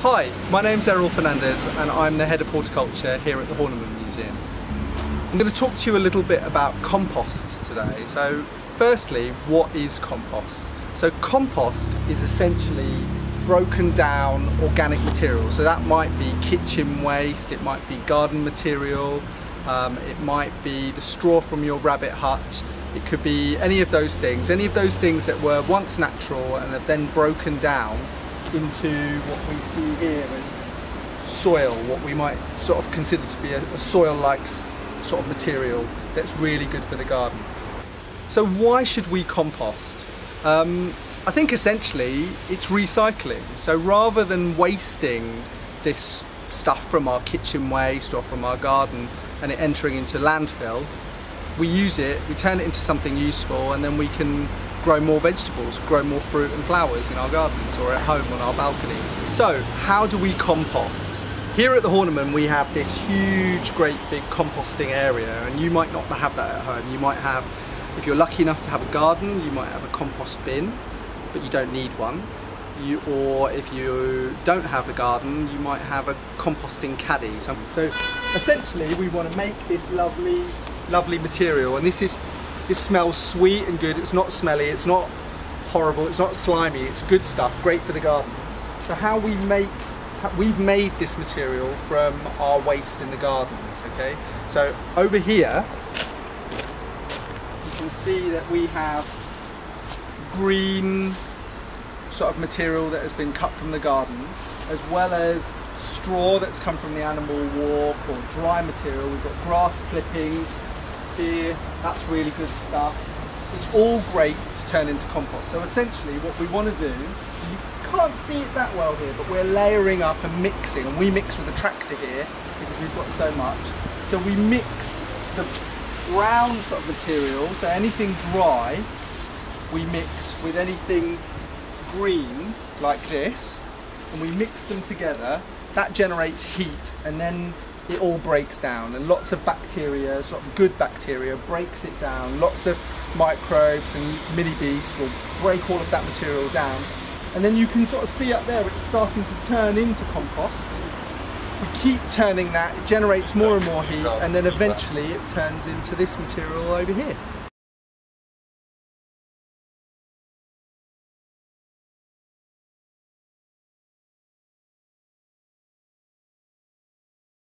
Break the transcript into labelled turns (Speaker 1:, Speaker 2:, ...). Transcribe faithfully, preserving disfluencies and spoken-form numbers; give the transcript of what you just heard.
Speaker 1: Hi, my name's Errol Fernandes and I'm the head of horticulture here at the Horniman Museum. I'm going to talk to you a little bit about compost today. So firstly, what is compost? So compost is essentially broken down organic material. So that might be kitchen waste, it might be garden material, um, it might be the straw from your rabbit hutch, it could be any of those things, any of those things that were once natural and have then broken down into what we see here as soil, what we might sort of consider to be a, a soil-like sort of material that's really good for the garden. So why should we compost? Um, I think essentially it's recycling. So rather than wasting this stuff from our kitchen waste or from our garden and it entering into landfill, we use it, we turn it into something useful, and then we can grow more vegetables, grow more fruit and flowers in our gardens or at home on our balconies. So how do we compost? Here at the Horniman we have this huge, great big composting area, and you might not have that at home. You might have, if you're lucky enough to have a garden, you might have a compost bin, but you don't need one. You, or if you don't have a garden, you might have a composting caddy. So essentially we want to make this lovely, lovely material, and this is It smells sweet and good, it's not smelly, it's not horrible, it's not slimy, it's good stuff, great for the garden. So how we make, we've made this material from our waste in the gardens, okay? So over here, you can see that we have green sort of material that has been cut from the garden, as well as straw that's come from the animal walk, or dry material. We've got grass clippings here, that's really good stuff. It's all great to turn into compost. So essentially what we want to do, you can't see it that well here, but we're layering up and mixing, and we mix with a tractor here because we've got so much. So we mix the brown sort of material, so anything dry, we mix with anything green like this, and we mix them together. That generates heat, and then it all breaks down, and lots of bacteria, lots of good bacteria, breaks it down. Lots of microbes and mini beasts will break all of that material down, and then you can sort of see up there it's starting to turn into compost. We keep turning that, it generates more and more heat, and then eventually it turns into this material over here.